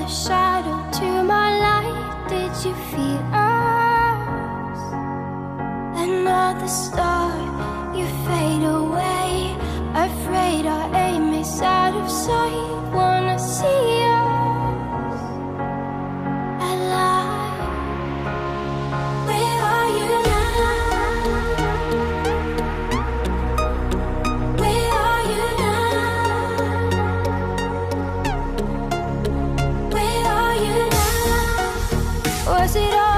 shadow to my light. Did you feel us? Another star, you fade away. Afraid our aim is out of sight. Wanna see us alive. Where are you now? Where are you now? Where are you now? Was it all